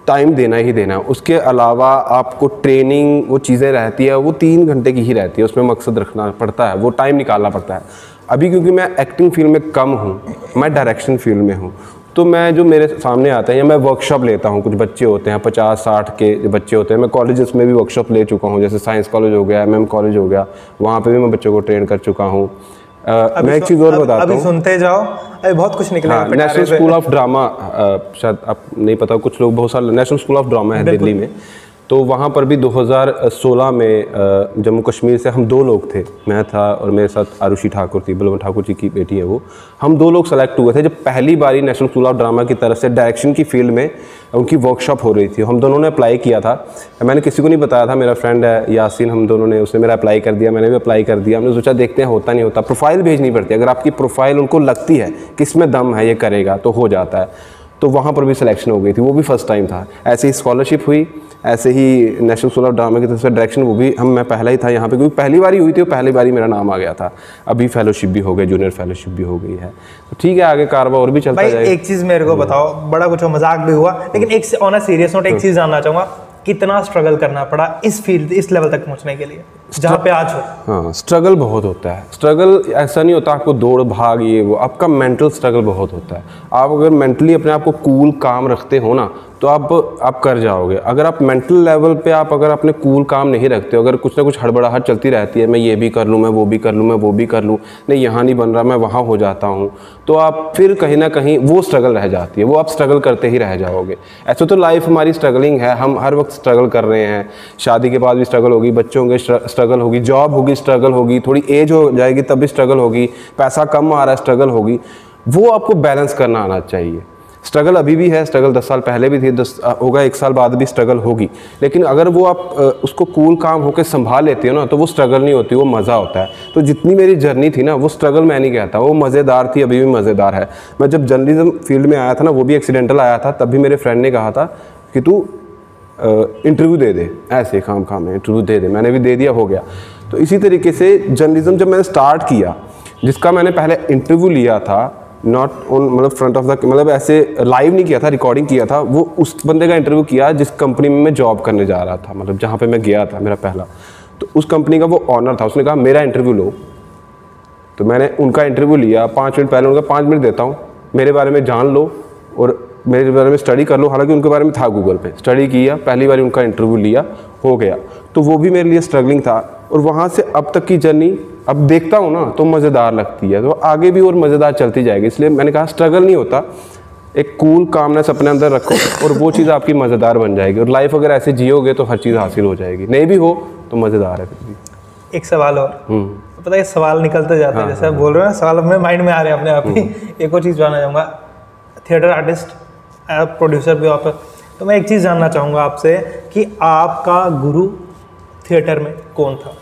टाइम देना ही देना है। उसके अलावा आपको ट्रेनिंग वो चीज़ें रहती है, वो तीन घंटे की ही रहती है, उसमें मकसद रखना पड़ता है, वो टाइम निकालना पड़ता है। अभी क्योंकि मैं एक्टिंग फील्ड में कम हूँ, मैं डायरेक्शन फील्ड में हूँ, तो मैं जो मेरे सामने आते हैं या मैं वर्कशॉप लेता हूँ, कुछ बच्चे होते हैं पचास साठ के बच्चे होते हैं, मैं कॉलेजेस में भी वर्कशॉप ले चुका हूँ, जैसे साइंस कॉलेज हो गया, एम एम कॉलेज हो गया, वहाँ पे भी मैं बच्चों को ट्रेन कर चुका हूँ। मैं एक चीज़ और बताता हूँ, अभी सुनते जाओ, अभी बहुत कुछ निकला। हाँ, नेशनल स्कूल ऑफ ड्रामा, शायद आप नहीं पता, कुछ लोग बहुत सारे, नेशनल स्कूल ऑफ ड्रामा है दिल्ली में, तो वहाँ पर भी दो हज़ार सोलह में जम्मू कश्मीर से हम दो लोग थे, मैं था और मेरे साथ आरुषि ठाकुर थी, बलवंत ठाकुर जी की बेटी है वो, हम दो लोग सेलेक्ट हुए थे जब पहली बारी नेशनल स्कूल ऑफ ड्रामा की तरफ से डायरेक्शन की फील्ड में उनकी वर्कशॉप हो रही थी। हम दोनों ने अप्लाई किया था, मैंने किसी को नहीं बताया था, मेरा फ्रेंड है यासीन, हम दोनों ने, उसने मेरा अप्लाई कर दिया, मैंने भी अप्लाई कर दिया। हमने सोचा देखते हैं होता नहीं होता, प्रोफाइल भेजनी पड़ती है, अगर आपकी प्रोफाइल उनको लगती है कि इसमें दम है, ये करेगा, तो हो जाता है। तो वहाँ पर भी सिलेक्शन हो गई थी, वो भी फर्स्ट टाइम था। ऐसे ही स्कॉलरशिप हुई, ऐसे ही नेशनल स्कूल ऑफ ड्रामा की तरफ से डायरेक्शन, वो भी हम मैं पहला ही था यहाँ पे, क्योंकि पहली बारी हुई थी, वो पहली बारी मेरा नाम आ गया था। अभी फेलोशिप भी हो गई, जूनियर फेलोशिप भी हो गई है, तो ठीक है, आगे कारवा और भी चलता भाई जाएगा। एक चीज़ मेरे को बताओ, बड़ा कुछ मजाक भी हुआ, लेकिन एक ऑन अ सीरियस नोट एक चीज़ जानना चाहूँगा, कितना स्ट्रगल करना पड़ा इस फील्ड, इस लेवल तक पहुँचने के लिए जहाँ पे आज हो? हाँ, स्ट्रगल बहुत होता है। स्ट्रगल ऐसा नहीं होता आपको दौड़ भाग ये वो, आपका मेंटल स्ट्रगल बहुत होता है। आप अगर मेंटली अपने आप को कूल काम रखते हो ना, तो आप आप कर जाओगे। अगर आप मेंटल लेवल पे आप अगर अपने कूल काम नहीं रखते हो, अगर कुछ ना कुछ हड़बड़ाहट चलती रहती है, मैं ये भी कर लूँ, मैं वो भी कर लूँ, मैं वो भी कर लूँ, नहीं यहाँ नहीं बन रहा, मैं वहाँ हो जाता हूँ, तो आप फिर कहीं ना कहीं वो स्ट्रगल रह जाती है, वो आप स्ट्रगल करते ही रह जाओगे। ऐसे तो लाइफ हमारी स्ट्रगलिंग है, हम हर वक्त स्ट्रगल कर रहे हैं। शादी के बाद भी स्ट्रगल होगी, बच्चों के स्ट्रगल होगी, जॉब होगी स्ट्रगल होगी, थोड़ी एज हो जाएगी तब भी स्ट्रगल होगी, पैसा कम आ रहा है स्ट्रगल होगी। वो आपको बैलेंस करना आना चाहिए। स्ट्रगल अभी भी है, स्ट्रगल दस साल पहले भी थी, दस होगा एक साल बाद भी स्ट्रगल होगी, लेकिन अगर वो आप उसको कूल काम होकर संभाल लेते हो ना, तो वो स्ट्रगल नहीं होती, वो मज़ा होता है। तो जितनी मेरी जर्नी थी ना, वो स्ट्रगल मैं नहीं कहता, वो मज़ेदार थी, अभी भी मज़ेदार है। मैं जब जर्नलिज्म फील्ड में आया था ना, वो भी एक्सीडेंटल आया था, तब भी मेरे फ्रेंड ने कहा था कि तू इंटरव्यू दे दे, ऐसे खाम खाम में इंटरव्यू दे दे, मैंने भी दे दिया, हो गया। तो इसी तरीके से जर्नलिज्म जब मैंने स्टार्ट किया, जिसका मैंने पहले इंटरव्यू लिया था, नॉट ऑन मतलब फ्रंट ऑफ द, मतलब ऐसे लाइव नहीं किया था, रिकॉर्डिंग किया था, वो उस बंदे का इंटरव्यू किया जिस कंपनी में मैं जॉब करने जा रहा था, मतलब जहाँ पे मैं गया था मेरा पहला। तो उस कंपनी का वो ऑनर था, उसने कहा मेरा इंटरव्यू लो। तो मैंने उनका इंटरव्यू लिया, पाँच मिनट पहले, उनका पाँच मिनट देता हूँ, मेरे बारे में जान लो और मेरे बारे में स्टडी कर लो। हालांकि उनके बारे में था गूगल पे, स्टडी किया, पहली बार उनका इंटरव्यू लिया, हो गया। तो वो भी मेरे लिए स्ट्रगलिंग था, और वहाँ से अब तक की जर्नी अब देखता हूँ ना तो मज़ेदार लगती है, तो आगे भी और मज़ेदार चलती जाएगी। इसलिए मैंने कहा स्ट्रगल नहीं होता, एक कूल कामनेस अपने अंदर रखो और वो चीज़ आपकी मज़ेदार बन जाएगी। और लाइफ अगर ऐसे जियोगे तो हर चीज़ हासिल हो जाएगी, नहीं भी हो तो मज़ेदार है फिर भी। एक सवाल और, पता है सवाल निकलते जाते हैं, जैसे आप बोल रहे हो ना, सवाल अपने माइंड में आ रहे हैं अपने आप ही। एक और चीज़ जानना चाहूँगा, थिएटर आर्टिस्ट, आप प्रोड्यूसर भी आप, तो मैं एक चीज़ जानना चाहूँगा आपसे कि आपका गुरु थिएटर में कौन था?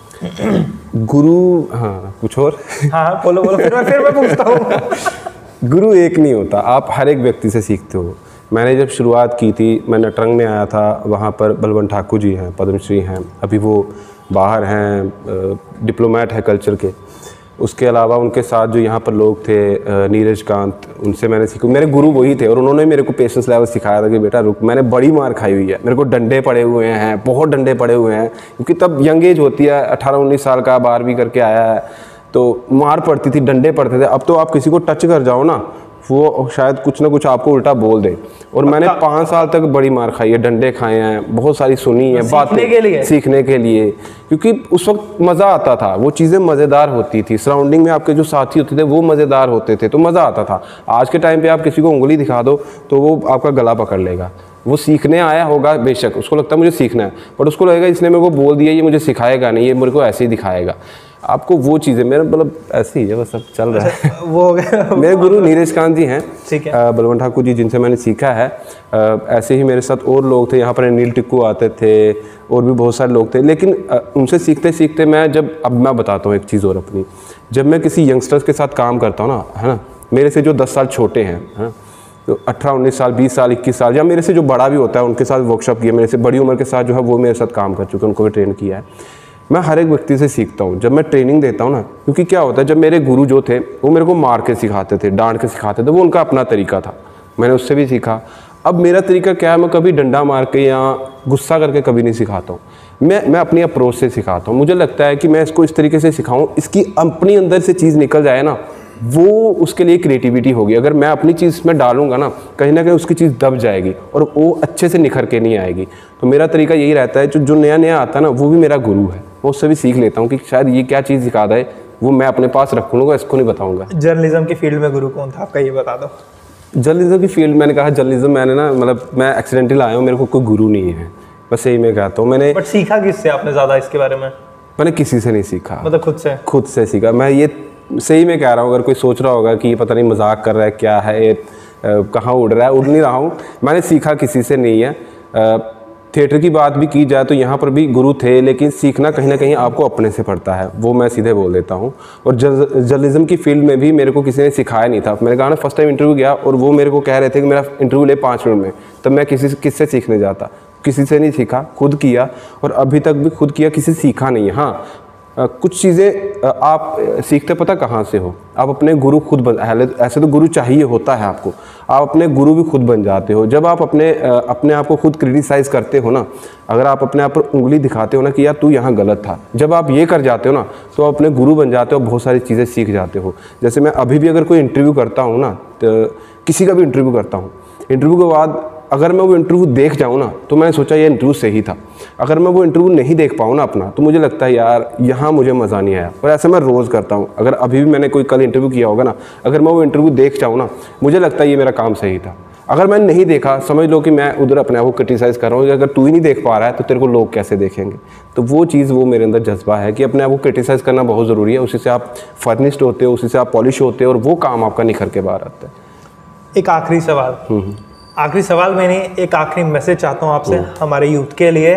गुरु, हाँ कुछ और? हाँ बोलो बोलो, फिर मैं फिर मैं पूछता हूँ। गुरु एक नहीं होता, आप हर एक व्यक्ति से सीखते हो। मैंने जब शुरुआत की थी, मैं नटरंग में आया था, वहाँ पर बलवंत ठाकुर जी हैं, पद्मश्री हैं, अभी वो बाहर हैं, डिप्लोमेट है कल्चर के। उसके अलावा उनके साथ जो यहाँ पर लोग थे, नीरज कांत, उनसे मैंने सीखा। मेरे गुरु वही थे और उन्होंने मेरे को पेशेंस लेवल सिखाया था कि बेटा रुक। मैंने बड़ी मार खाई हुई है, मेरे को डंडे पड़े हुए हैं, बहुत डंडे पड़े हुए हैं, क्योंकि तब यंग एज होती है, अठारह उन्नीस साल का, बारहवीं करके आया है, तो मार पड़ती थी, डंडे पड़ते थे। अब तो आप किसी को टच कर जाओ ना, वो शायद कुछ ना कुछ आपको उल्टा बोल दे। और मैंने पाँच साल तक बड़ी मार खाई है, डंडे खाए हैं, बहुत सारी सुनी है बातें के लिए सीखने के लिए, क्योंकि उस वक्त मज़ा आता था, वो चीज़ें मज़ेदार होती थी, सराउंडिंग में आपके जो साथी होते थे वो मज़ेदार होते थे, तो मज़ा आता था। आज के टाइम पे आप किसी को उंगली दिखा दो तो वो आपका गला पकड़ लेगा। वो सीखने आया होगा बेशक, उसको लगता है मुझे सीखना है, बट उसको लगेगा इसने मेरे को बोल दिया, ये मुझे सिखाएगा नहीं, ये मेरे को ऐसे ही दिखाएगा। आपको वो चीज़ें, मेरा मतलब ऐसे ही है, बस सब चल रहा है। वो हो गया। मेरे गुरु नीरज कांत जी हैं, ठीक है, बलवंत ठाकुर जी, जिनसे मैंने सीखा है। ऐसे ही मेरे साथ और लोग थे, यहाँ पर अनिल टिक्कू आते थे, और भी बहुत सारे लोग थे। लेकिन उनसे सीखते सीखते मैं जब, अब मैं बताता हूँ एक चीज़ और अपनी, जब मैं किसी यंगस्टर्स के साथ काम करता हूँ ना, है ना, मेरे से जो दस साल छोटे हैं, है तो अठारह उन्नीस साल, बीस साल, इक्कीस साल, या मेरे से जो बड़ा भी होता है, उनके साथ वर्कशॉप किया, मेरे से बड़ी उम्र के साथ जो है वो मेरे साथ काम कर चुके हैं, उनको भी ट्रेन किया है। मैं हर एक व्यक्ति से सीखता हूँ जब मैं ट्रेनिंग देता हूँ ना, क्योंकि क्या होता है, जब मेरे गुरु जो थे वो मेरे को मार के सिखाते थे, डांट के सिखाते थे, वो उनका अपना तरीका था, मैंने उससे भी सीखा। अब मेरा तरीका क्या है, मैं कभी डंडा मार के या गुस्सा करके कभी नहीं सिखाता हूँ, मैं मैं अपनी अप्रोच से सिखाता हूँ। मुझे लगता है कि मैं इसको इस तरीके से सिखाऊं, इसकी अपनी अंदर से चीज़ निकल जाए ना, वो उसके लिए क्रिएटिविटी होगी। अगर मैं अपनी चीज़ में डालूंगा ना, कहीं ना कहीं उसकी चीज़ दब जाएगी और वो अच्छे से निखर के नहीं आएगी। तो मेरा तरीका यही रहता है, जो जो नया नया आता है ना, वो भी मेरा गुरु है, मैं उससे भी सीख लेता हूँ कि शायद ये क्या चीज़ सिखा है, वो मैं अपने पास रखूँगा, इसको नहीं बताऊँगा। जर्नलिज्म की फील्ड में गुरु कौन था आपका, ये बता दो। जर्नलिज्म की फील्ड, मैंने कहा जर्नलिज्म मैंने ना, मतलब मैं एक्सीडेंटली आया हूँ, मेरे को कोई गुरु नहीं है, बस यही मैं कहता हूँ। मैंने बट सीखा किससे आपने ज़्यादा इसके बारे में? मैंने किसी से नहीं सीखा, मतलब खुद से खुद से सीखा। मैं ये सही में कह रहा हूँ, अगर कोई सोच रहा होगा कि ये पता नहीं मजाक कर रहा है, क्या है ये, कहाँ उड़ रहा है, उड़ नहीं रहा हूँ। मैंने सीखा किसी से नहीं है। थिएटर की बात भी की जाए तो यहाँ पर भी गुरु थे, लेकिन सीखना कहीं ना कहीं आपको अपने से पड़ता है, वो मैं सीधे बोल देता हूँ। और जर्नलिज्म की फील्ड में भी मेरे को किसी ने सिखाया नहीं था। मैंने कहा ना, फर्स्ट टाइम इंटरव्यू गया और वो मेरे को कह रहे थे कि मेरा इंटरव्यू ले पाँच मिनट में, तब मैं किसी से किससे सीखने जाता, किसी से नहीं सीखा, खुद किया, और अभी तक भी खुद किया, किसी से सीखा नहीं है। हाँ, आ, कुछ चीज़ें आप सीखते पता कहाँ से हो, आप अपने गुरु खुद बन, ऐसे तो गुरु चाहिए होता है आपको, आप अपने गुरु भी खुद बन जाते हो जब आप अपने अपने आप को खुद क्रिटिसाइज़ करते हो ना। अगर आप अपने आप पर उंगली दिखाते हो ना कि यार तू यहाँ गलत था, जब आप ये कर जाते हो ना, तो आप अपने गुरु बन जाते हो, बहुत सारी चीज़ें सीख जाते हो। जैसे मैं अभी भी अगर कोई इंटरव्यू करता हूँ ना, तो किसी का भी इंटरव्यू करता हूँ, इंटरव्यू के बाद अगर मैं वो इंटरव्यू देख जाऊँ ना, तो मैंने सोचा ये इंटरव्यू सही था। अगर मैं वो इंटरव्यू नहीं देख पाऊँ ना अपना, तो मुझे लगता है यार यहाँ मुझे मज़ा नहीं आया। और ऐसे मैं रोज़ करता हूँ। अगर अभी भी मैंने कोई कल इंटरव्यू किया होगा ना, अगर मैं वो इंटरव्यू देख जाऊँ ना, मुझे लगता है ये मेरा काम सही था। अगर मैंने नहीं देखा, समझ लो कि मैं उधर अपने आप को क्रिटिसाइज़ कर रहा हूँ, अगर तू ही नहीं देख पा रहा है तो तेरे को लोग कैसे देखेंगे। तो वो चीज़, वो मेरे अंदर जज्बा है कि अपने आप को क्रिटिसाइज़ करना बहुत ज़रूरी है। उसी से आप फर्निश्ड होते हो, उसी से आप पॉलिश होते हो, और वो काम आपका निखर के बाहर आता है। एक आखिरी सवाल आखिरी सवाल मैंने एक आखिरी मैसेज चाहता हूँ आपसे, हमारे यूथ के लिए,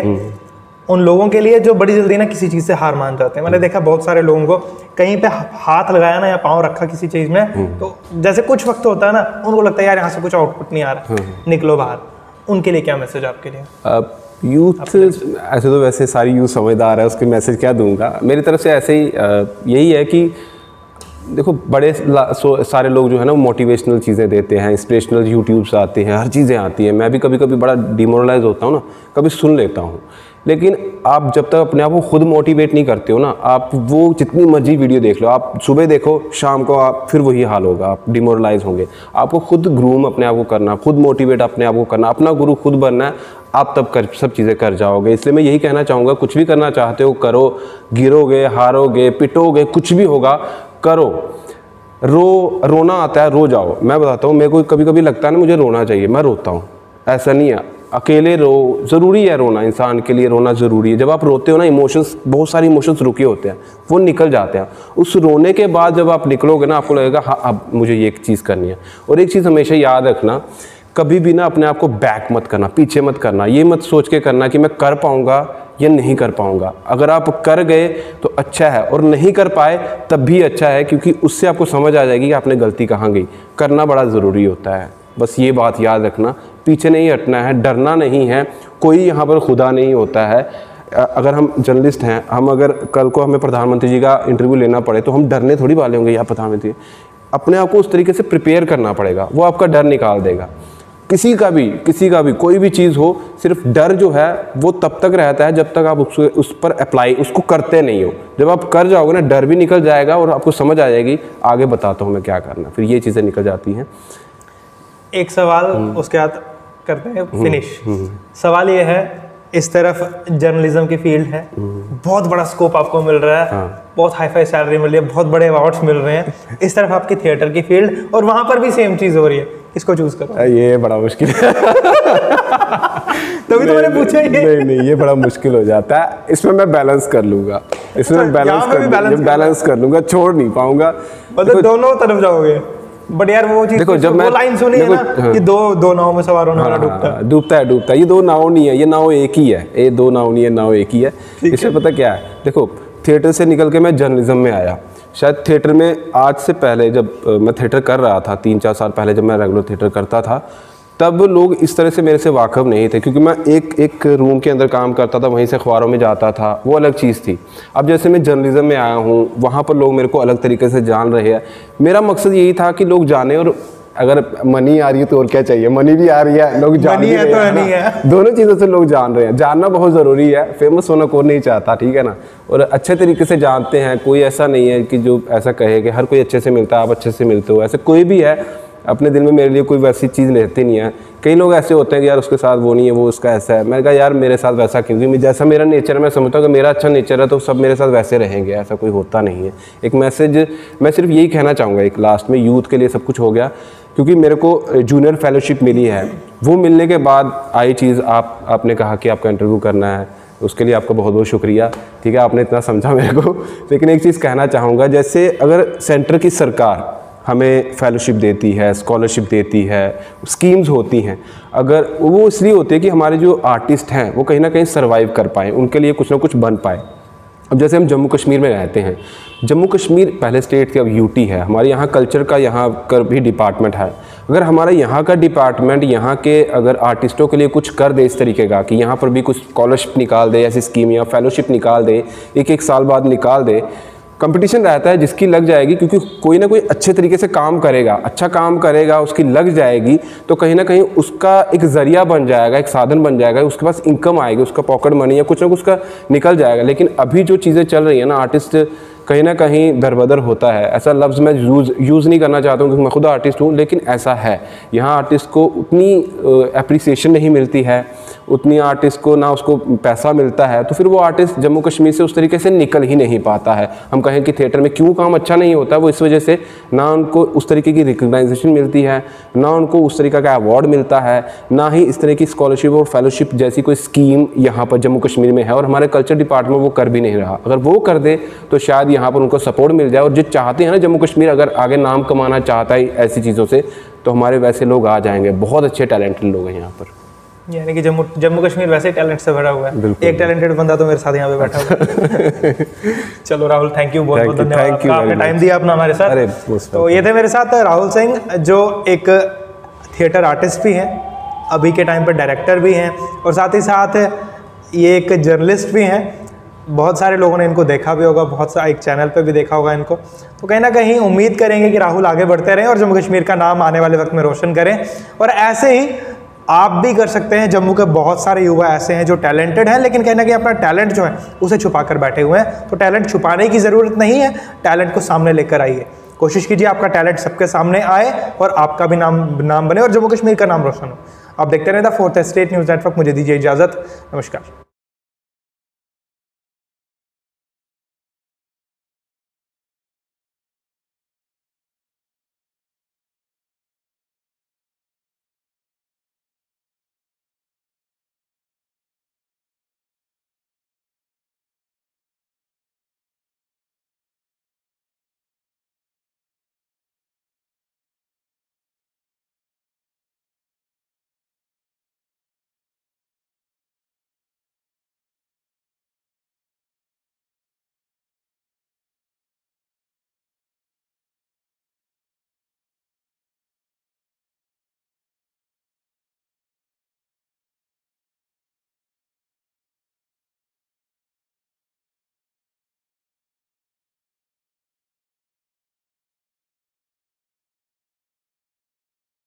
उन लोगों के लिए जो बड़ी जल्दी ना किसी चीज़ से हार मान जाते हैं। मैंने देखा बहुत सारे लोगों को, कहीं पे हाथ लगाया ना या पाँव रखा किसी चीज़ में, तो जैसे कुछ वक्त होता है ना, उनको लगता है यार यहाँ से कुछ आउटपुट नहीं आ रहा, निकलो बाहर। उनके लिए क्या मैसेज आपके लिए? यूथ, ऐसे तो वैसे सारी यूथ समझदार है, उसके मैसेज क्या दूंगा। मेरी तरफ से ऐसे ही यही है कि देखो, बड़े सारे लोग जो है ना, मोटिवेशनल चीज़ें देते हैं, इंस्पिरेशनल यूट्यूब्स आते हैं, हर चीज़ें आती हैं। मैं भी कभी कभी बड़ा डिमोरलाइज होता हूँ ना, कभी सुन लेता हूँ, लेकिन आप जब तक अपने आप को खुद मोटिवेट नहीं करते हो ना, आप वो जितनी मर्जी वीडियो देख लो, आप सुबह देखो, शाम को आप फिर वही हाल होगा, आप डिमोरलाइज होंगे। आपको खुद ग्रूम अपने आप को करना, खुद मोटिवेट अपने आप को करना, अपना गुरु खुद बनना है, आप तब कर सब चीज़ें कर जाओगे। इसलिए मैं यही कहना चाहूँगा, कुछ भी करना चाहते हो करो, गिरोगे, हारोगे, पिटोगे, कुछ भी होगा, करो। रो रोना आता है, रो जाओ। मैं बताता हूँ, मेरे को कभी कभी लगता है ना मुझे रोना चाहिए, मैं रोता हूँ। ऐसा नहीं है, अकेले रो, ज़रूरी है रोना, इंसान के लिए रोना ज़रूरी है। जब आप रोते हो ना, इमोशंस, बहुत सारे इमोशंस रुके होते हैं, वो निकल जाते हैं। उस रोने के बाद जब आप निकलोगे ना, आपको लगेगा हाँ अब मुझे ये एक चीज़ करनी है। और एक चीज़ हमेशा याद रखना, कभी भी ना अपने आप को बैक मत करना, पीछे मत करना। ये मत सोच के करना कि मैं कर पाऊँगा या नहीं कर पाऊँगा। अगर आप कर गए तो अच्छा है, और नहीं कर पाए तब भी अच्छा है, क्योंकि उससे आपको समझ आ जाएगी कि आपने गलती कहाँ गई। करना बड़ा ज़रूरी होता है, बस ये बात याद रखना। पीछे नहीं हटना है, डरना नहीं है, कोई यहाँ पर खुदा नहीं होता है। अगर हम जर्नलिस्ट हैं, हम अगर कल को हमें प्रधानमंत्री जी का इंटरव्यू लेना पड़े तो हम डरने थोड़ी वाले होंगे, या प्रधानमंत्री, अपने आप को उस तरीके से प्रिपेयर करना पड़ेगा, वो आपका डर निकाल देगा। किसी का भी किसी का भी कोई भी चीज़ हो, सिर्फ डर जो है वो तब तक रहता है जब तक आप उस उस पर अप्लाई उसको करते नहीं हो। जब आप कर जाओगे ना, डर भी निकल जाएगा और आपको समझ आ जाएगी आगे बताता हूँ मैं क्या करना, फिर ये चीज़ें निकल जाती हैं। एक सवाल उसके बाद करते हैं फिनिश। सवाल ये है, इस तरफ जर्नलिज्म की फील्ड है, बहुत बड़ा स्कोप आपको मिल रहा है, हाँ। बहुत हाई फाई सैलरी मिल रही है, बहुत बड़े अवार्ड्स मिल रहे हैं। इस तरफ आपकी थिएटर की फील्ड, और वहां पर भी सेम चीज हो रही है, इसको चूज करो। ये बड़ा मुश्किल है। तभी तो मैंने पूछा ये। नहीं नहीं, ये बड़ा मुश्किल हो जाता है। इसमें मैं बैलेंस कर लूंगा, इसमें मैं बैलेंस कर बैलेंस कर लूंगा, छोड़ नहीं पाऊंगा। मतलब दोनों तरफ जाओगे। बट यार वो चीज, देखो, जब मैं लाइन सुनी है ना, हाँ। कि दो दो नाव में सवार होने वाला डूबता है, डूबता है डूबता है। ये दो नाव नहीं है, ये नाव एक ही है। ये दो नाव नहीं है, नाव एक ही है। इससे पता क्या है, देखो, थिएटर से निकल के मैं जर्नलिज्म में आया। शायद थिएटर में आज से पहले, जब मैं थिएटर कर रहा था, तीन चार साल पहले जब मैं रेगुलर थिएटर करता था, तब लोग इस तरह से मेरे से वाकफ़ नहीं थे, क्योंकि मैं एक एक रूम के अंदर काम करता था, वहीं से अखबारों में जाता था, वो अलग चीज़ थी। अब जैसे मैं जर्नलिज्म में आया हूँ, वहाँ पर लोग मेरे को अलग तरीके से जान रहे हैं। मेरा मकसद यही था कि लोग जाने और अगर मनी आ रही है तो और क्या चाहिए, मनी भी आ रही है, लोग जान भी रहे हैं, नहीं है, दोनों चीज़ों से लोग जान रहे हैं। जानना बहुत ज़रूरी है, फेमस होना कौन नहीं चाहता, ठीक है ना, और अच्छे तरीके से जानते हैं। कोई ऐसा नहीं है कि जो ऐसा कहे कि हर कोई अच्छे से मिलता है, आप अच्छे से मिलते हो, ऐसे कोई भी है अपने दिल में मेरे लिए कोई वैसी चीज़ रहती नहीं है। कई लोग ऐसे होते हैं कि यार उसके साथ वो नहीं है, वो उसका ऐसा है। मैंने कहा यार मेरे साथ वैसा क्यों, क्योंकि जैसा मेरा नेचर है मैं समझता हूँ कि मेरा अच्छा नेचर है तो सब मेरे साथ वैसे रहेंगे, ऐसा कोई होता नहीं है। एक मैसेज मैं सिर्फ यही कहना चाहूँगा एक लास्ट में, यूथ के लिए सब कुछ हो गया, क्योंकि मेरे को जूनियर फेलोशिप मिली है, वो मिलने के बाद आई चीज़ आप आपने कहा कि आपका इंटरव्यू करना है, उसके लिए आपका बहुत बहुत शुक्रिया, ठीक है, आपने इतना समझा मेरे को। लेकिन एक चीज़ कहना चाहूँगा, जैसे अगर सेंटर की सरकार हमें फेलोशिप देती है, स्कॉलरशिप देती है, स्कीम्स होती हैं, अगर वो इसलिए होती है कि हमारे जो आर्टिस्ट हैं वो कहीं ना कहीं सर्वाइव कर पाएँ, उनके लिए कुछ ना कुछ बन पाए। अब जैसे हम जम्मू कश्मीर में रहते हैं, जम्मू कश्मीर पहले स्टेट थी, अब यूटी है, हमारे यहाँ कल्चर का यहाँ का भी डिपार्टमेंट है। अगर हमारा यहाँ का डिपार्टमेंट यहाँ के अगर आर्टिस्टों के लिए कुछ कर दे इस तरीके का कि यहाँ पर भी कुछ स्कॉलरशिप निकाल दे, ऐसी स्कीम या फेलोशिप निकाल दे, एक एक साल बाद निकाल दे, कंपटीशन रहता है जिसकी लग जाएगी, क्योंकि कोई ना कोई अच्छे तरीके से काम करेगा, अच्छा काम करेगा, उसकी लग जाएगी तो कहीं ना कहीं उसका एक ज़रिया बन जाएगा, एक साधन बन जाएगा, उसके पास इनकम आएगी, उसका पॉकेट मनी या कुछ ना कुछ का निकल जाएगा। लेकिन अभी जो चीज़ें चल रही है ना, आर्टिस्ट कहीं ना कहीं दरबदर होता है, ऐसा लफ्ज़ मैं यूज़ यूज़ नहीं करना चाहता हूँ क्योंकि मैं खुद आर्टिस्ट हूँ, लेकिन ऐसा है। यहाँ आर्टिस्ट को उतनी एप्रिसिएशन नहीं मिलती है, उतनी आर्टिस्ट को ना उसको पैसा मिलता है, तो फिर वो आर्टिस्ट जम्मू कश्मीर से उस तरीके से निकल ही नहीं पाता है। हम कहें कि थिएटर में क्यों काम अच्छा नहीं होता, वो इस वजह से ना उनको उस तरीके की रिकग्नाइजेशन मिलती है, ना उनको उस तरीके का अवार्ड मिलता है, ना ही इस तरह की स्कॉलरशिप और फेलोशिप जैसी कोई स्कीम यहाँ पर जम्मू कश्मीर में है, और हमारे कल्चर डिपार्टमेंट वो कर भी नहीं रहा। अगर वो कर दे तो शायद यहाँ पर उनको सपोर्ट मिल जाए, और जो चाहते हैं ना जम्मू कश्मीर अगर आगे नाम कमाना चाहता है ऐसी चीज़ों से, तो हमारे वैसे लोग आ जाएंगे, बहुत अच्छे टैलेंटेड लोग हैं यहाँ पर। यानी कि जम्मू जम्मू कश्मीर वैसे टैलेंट से भरा हुआ है, एक टैलेंटेड बंदा तो मेरे साथ यहाँ पे बैठा हुआ है। चलो राहुल, थैंक यू, बहुत बहुत धन्यवाद, आपने टाइम दिया अपना हमारे साथ। तो ये थे मेरे साथ राहुल सिंह, जो एक थिएटर आर्टिस्ट भी हैं, अभी के टाइम पर डायरेक्टर भी हैं, और साथ ही साथ ये एक जर्नलिस्ट भी हैं। बहुत सारे लोगों ने इनको देखा भी होगा, बहुत सा एक चैनल पे भी देखा होगा इनको। तो कहीं ना कहीं उम्मीद करेंगे कि राहुल आगे बढ़ते रहें और जम्मू कश्मीर का नाम आने वाले वक्त में रोशन करें, और ऐसे ही आप भी कर सकते हैं। जम्मू के बहुत सारे युवा ऐसे हैं जो टैलेंटेड हैं, लेकिन कहीं ना कहीं अपना टैलेंट जो है उसे छुपा कर बैठे हुए हैं। तो टैलेंट छुपाने की ज़रूरत नहीं है, टैलेंट को सामने लेकर आइए, कोशिश कीजिए आपका टैलेंट सबके सामने आए और आपका भी नाम नाम बने और जम्मू कश्मीर का नाम रोशन हो। आप देखते रहें the fourth estate news network. मुझे दीजिए इजाज़त, नमस्कार।